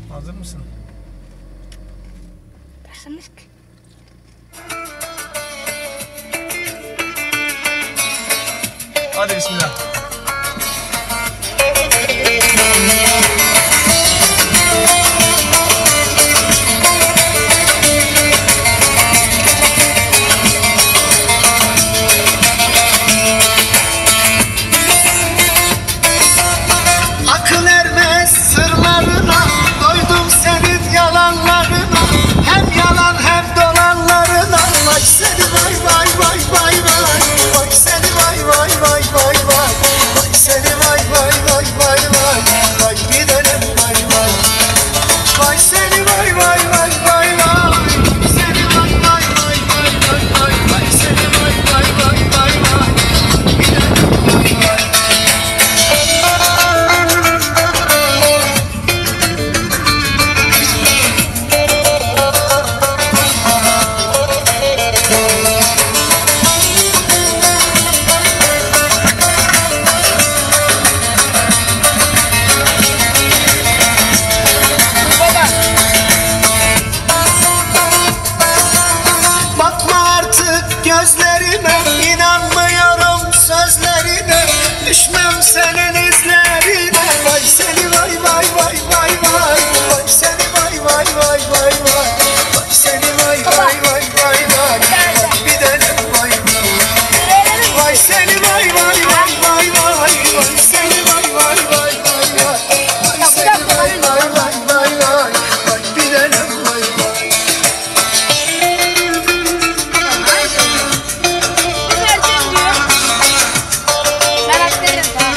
Hazır mısın? Başlamış ki. Hadi bismillah. Akıl ermez sırlarına, doydum senin yalanlarına. Hem yalan hem dolanlarına. Vay seni vay vay vay vay vay. Vay seni vay vay vay vay vay. Vay seni vay vay vay vay vay. Vay gidelim vay vay. Vay seni vay vay vay vay vay. Seni vay vay vay vay vay vay. Vay seni vay vay vay vay vay. Gidelim vay vay. Bakma artık gözlerime, inanmıyorum sözlerine. Düşmem senin izlerine. Vay seni vay vay vay vay vay. Vay seni vay vay vay vay vay. Vay seni vay vay vay vay vay. Vay gidelim vay vay. Vay seni vay vay vay vay vay. Vay seni vay vay vay vay vay. Vay seni vay vay vay vay vay. Vay gidelim vay vay. Ben açtırırım sana.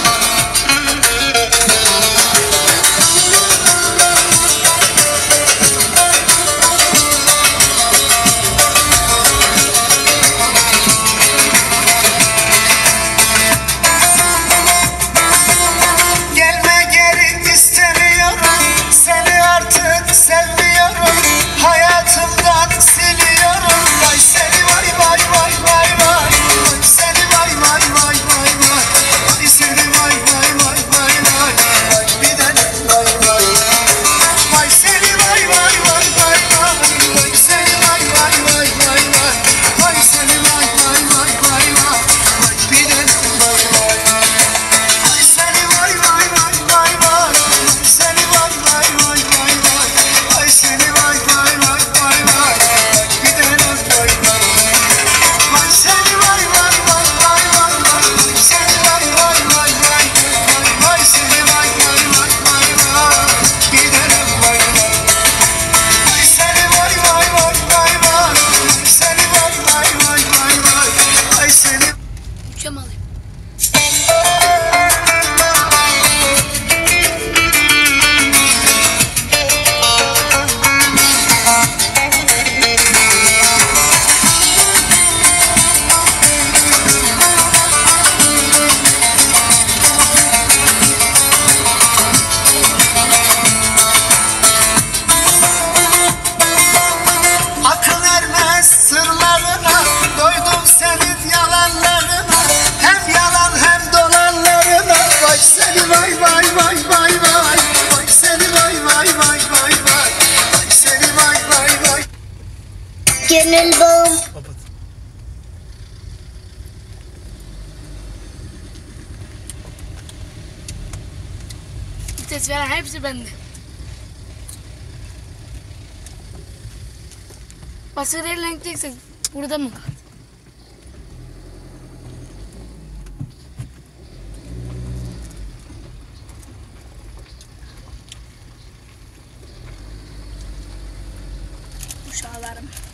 Gelme geri istemiyorum. Seni artık sevmiyorum. Hayatımdan siliyorum. Vay seni vay vay vay vay vay. Vay seni vay vay vay vay vay. Vay seni vay vay vay vay vay. Vay gidelim vay vay. Vay seni vay vay vay vay vay. Vay seni vay vay vay vay vay. Vay seni vay vay vay vay vay. Vay gidelim vay vay. Vay seni vay vay vay vay vay. Vay seni vay vay vay vay vay. Vay seni vay vay vay vay vay. Vay gidelim vay vay. Vay seni vay vay vay vay vay vay. Vay seni vay vay vay vay vay. Vay seni vay vay vay vay vay. Gidelim vay vay. Vay seni vay vay vay vay vay. Vay seni vay vay vay vay vay. Vay seni. Uçam alayım. Akıl ermez sırlarına, doydum senin yalanlarına. Hem yalan hem dolanlarına. Vay seni vay vay vay vay vay. Vay seni vay vay vay vay vay. Vay seni vay vay vay. Gönül bağım. Kapat. Vites veren hepsi bende. Basır elle gideceksin. Burada mı kaldı? Uşağlarım.